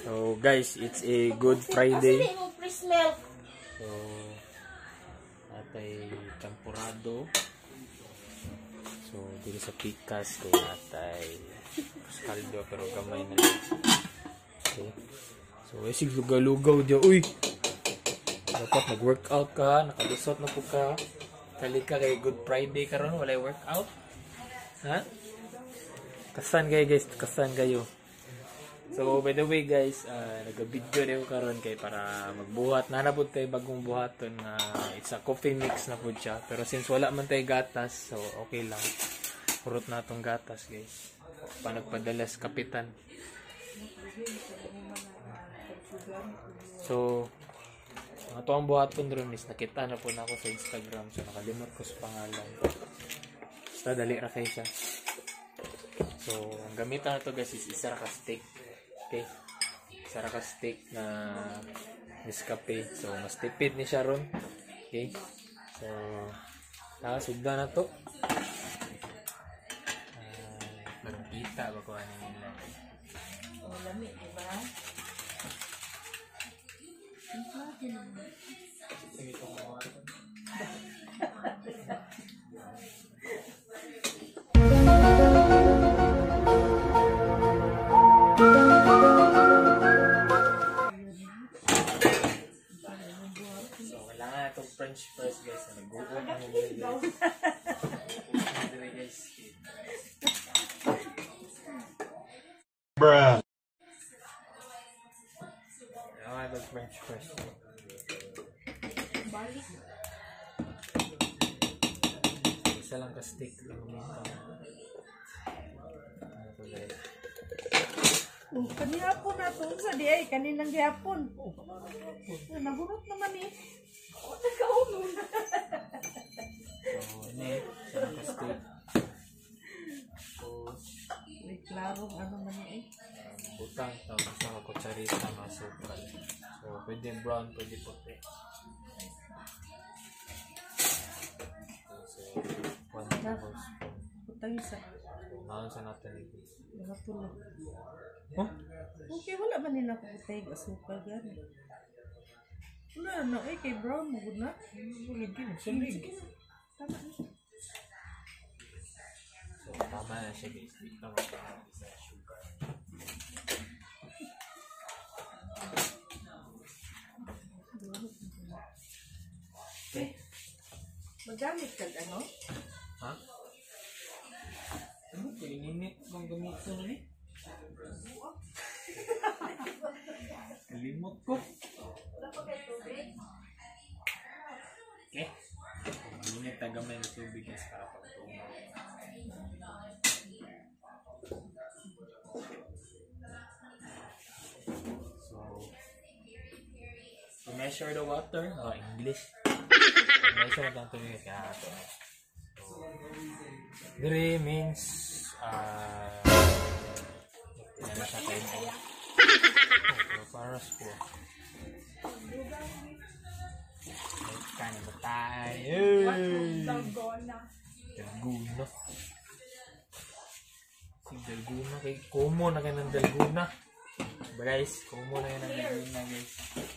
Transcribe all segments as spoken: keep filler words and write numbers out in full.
So guys, it's a Good Friday. So atay champurado. So dito sa pikas kay atay kaldo pero gamay na lang. Okay. So isig lugaw-lugaw diyo. Uy. Dapat mag-workout ka, nakalusot na po ka. Kali ka kay Good Friday karon walay workout. Ha? Kasan kayo guys, kasan kayo. So by the way guys, uh, nag-video din ko karon kay para magbuhat. Nanapod tayo bagong buhaton na uh, it's a coffee mix na po siya. Pero since wala man tayo gatas, so okay lang. Purot na itong gatas guys. Pa nagpadalas kapitan. So ito ang buhaton ron is nakita na po na ako sa Instagram. So nakalimot ko sa pangalan. Basta dali ra kayo siya. So ang gamitan na ito guys is isa ra ka steak. Okay. Isa ra ka steak na Nescafe. So mas tipid ni siya ron. Okay. So nakasugda na to. Uh, parang kita ba ko ano nila. O lamig diba? French fries guys, nag-go-go na mo guys. Guys. Bruh. I have French fries. Balik. Isa lang ka steak lang minta. Ito guys. Oh, kanina po na ito sa di ay kaninang gihapon. Oh, nabunot naman eh. Oh, nagkaunon. So, ini, isa lang ka steak. Tapos, may klarong ano man eh. Butang, tapos sa kutsarita masukal. So, pwede brown, pwede puti. So, one tablespoon. Butang isa. Naon sa natin ito. Nakatulog. Oh? Okay, wala ba nila ko butay asukal gani? Wala na eh, kay brown mo na. Ulig yun, sulig. Tama na. So, tama na siya guys. Dito mo pa sa sugar. Okay. Magamit ka ano? Ha? Ano ko? Ininit kong gamito na eh. Kalimot ko. Okay. Ininit na gamay na tubig guys para pagtungo. So, to measure the water, oh English. To measure the tubig kaya ito. So, Dre means uh, ano siya kayo po? Paras po. Kanya ba tayo? Dalgona. Dalgona. Si Dalgona kay Kumo na kayo ng Dalgona. Guys, Kumo na kayo ng Dalgona guys.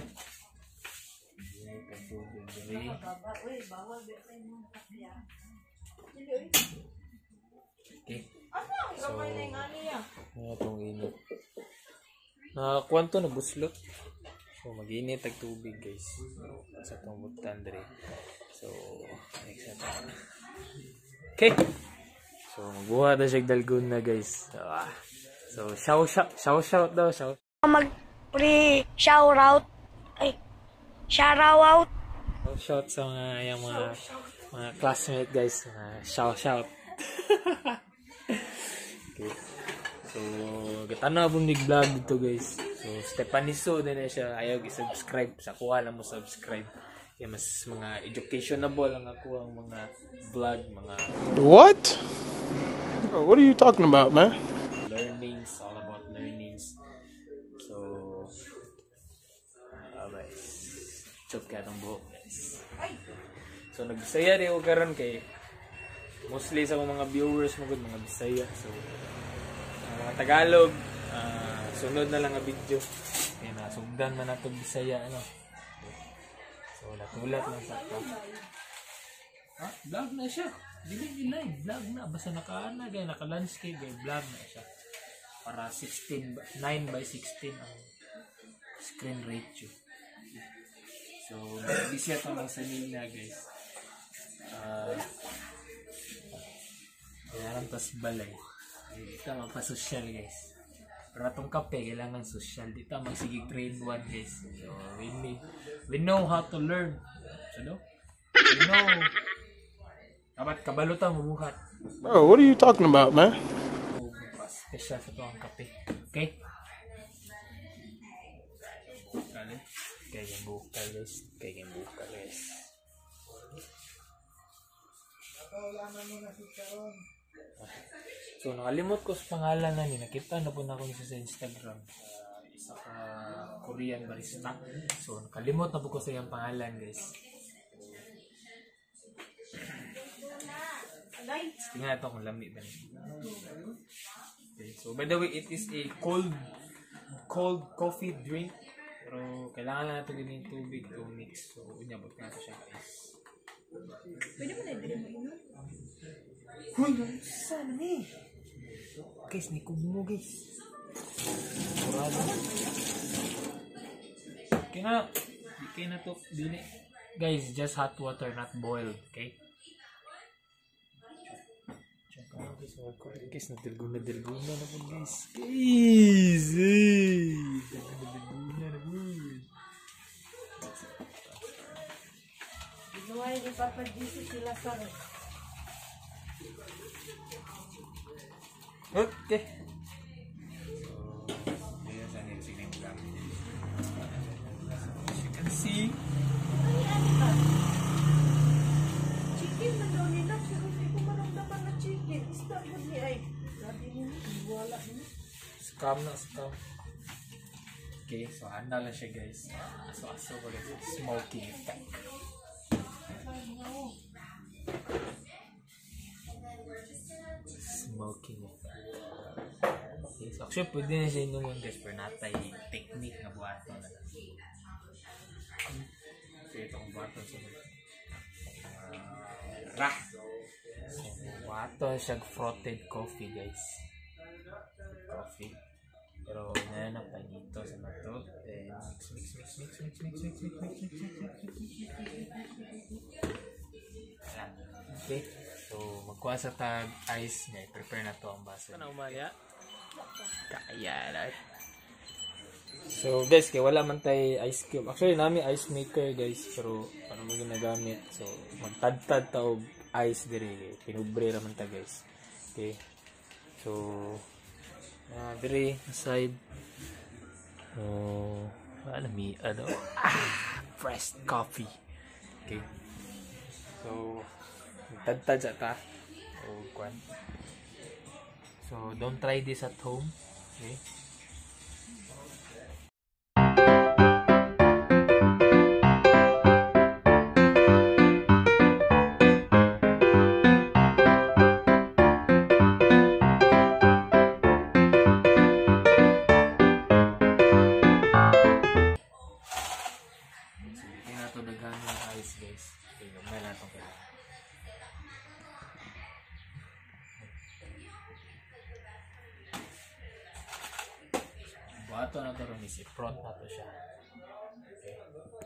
Okay. So, ano itong init? Nakakuha ito, nabuslot. So, mag-init ang tubig guys. Sa itong butan dre. So, next na tayo. Okay. So, magbuha na siya dalgon na guys. So, ah. so shout shout, shout shout daw. Shout. Mag-pre shout out. Ay, shout out. Shout shout sa mga, yung mga, mga classmate guys. Uh, shout shout. Okay. So, gatanaw pong nag-vlog dito guys. So, Stepaniso din na siya. Ayaw i-subscribe. Sa kuha lang mo subscribe. Kaya mas mga educationable ang ako ang mga vlog, mga... What? What are you talking about, man? Learnings, all about learnings. So, alright. Chop ka itong buhok guys. So, nagbisaya rin ako karon kay mostly sa mga viewers mo good mga Bisaya. So, mga Tagalog, uh, sunod na lang ang video. Kaya nasugdan man nato Bisaya ano. So natulat lang sa ka. Ah, vlog na siya. Dili ni live, vlog na basta nakaana gay naka-landscape gay vlog na siya. Para sixteen nine by sixteen ang screen ratio. So, bisya to lang sa nina guys. Ah, uh, kailangan tas balay. Dito magpa-social guys. Pero itong kape, kailangan social. Dito magsigig grade one guys. So, we, need, we know how to learn. So, no? We know. Kabat, kabalutan, mabuhat. Bro, what are you talking about, man? So, special sa ito ang kape. Okay? Kali. Kaya yung buka guys. Kaya yung buka guys. So, nakalimot ko sa pangalan na ni. Nakita na po na ako niya sa Instagram. Uh, isa ka Korean barista. So, nakalimot na po ko sa iyang pangalan, guys. Tingnan natin kung lami ba niya. Okay, so, by the way, it is a cold cold coffee drink. Pero, kailangan na natin din yung tubig to mix. So, unyabot na natin siya, guys. Pwede mo na ibigay mo ino? Uy, saan ni? Guys, may kubo guys. Murado. Okay na. Okay na to. Dili. Guys, just hot water, not boiled. Okay? Check out guys. Guys, nadirguna dirguna na po guys. Guys! Hey! Nadirguna na po. Ginawa yung ipapadisi sila sa Okay. So, here's an Instagram vlog. As you can see, chicken na daw nila. Pero hindi ko maramdaman na chicken. Isda mo niya ay. Sabi niya, wala niya. scam na scam. Okay, so handa lang siya guys. Aso-aso ko guys. Smoking effect. Smoking effect. Okay, so actually pwede na siya inuman guys. Pero natay technique na buhato na lang. So itong buhato sa mga rah. So buhato siya frotted coffee guys. Coffee. Pero na pa dito sa mato. Then mix mix mix mix mix mix mix mix mix mix okay. So magkuha sa tag ice niya. Prepare na to ang baso. Ano umaya? Kaya na. So guys, kaya wala man tayo ice cube. Actually namin ice maker guys. Pero ano mo ginagamit. So magtadtad ta og ice diri. Pinubre raman ta guys. Okay. So uh, diri aside. Oh, ano mi ano? Ah, pressed coffee. Okay. So tadtad sa ta. O kwan. So don't try this at home. Okay. Buhato na to rin is i-prot na to siya. Okay.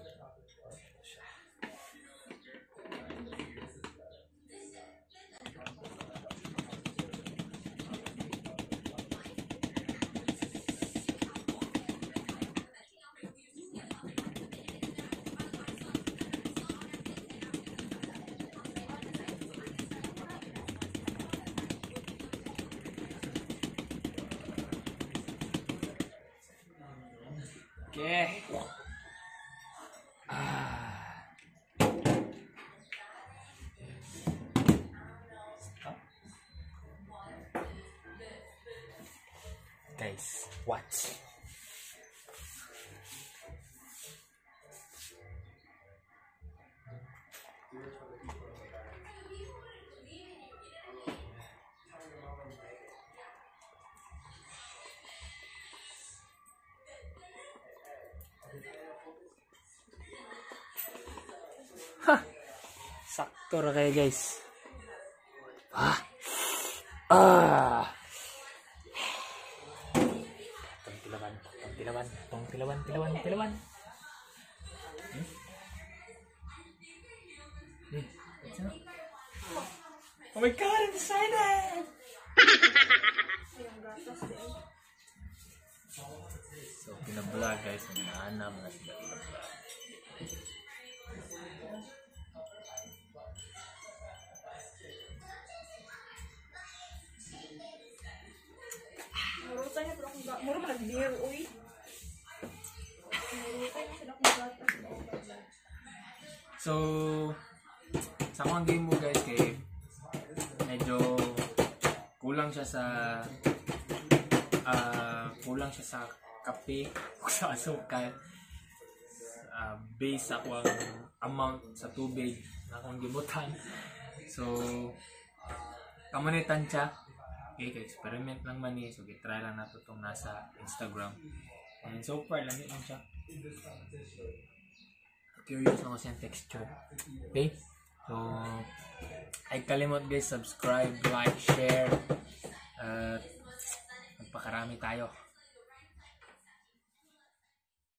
Okay. Ah. Stop. Guys, watch. Ha! Sakto ra kayo guys. Ah! Ah! Tong tilawan, tong tilawan, tong tilawan, tilawan, tilawan. Hmm? Hmm. What's up? Oh my god, I'm excited! So, pinablog guys, naanam na sila pinablog. Murutan niya, pero kung ga- muro man nag-beer, uy. Murutan niya sila kung gatas. So, sa mga game mo guys, kay medyo kulang siya sa ah kulang siya sa kape o sa asukal. Uh, base ako ang amount sa tubig na akong gibutan. So, kamanitan siya. Okay, experiment lang man eh. So, gitry lang nato itong nasa Instagram. And so far, lang yun siya. Curious ako sa texture. Okay? So, ay kalimot guys, subscribe, like, share. At magpakarami tayo.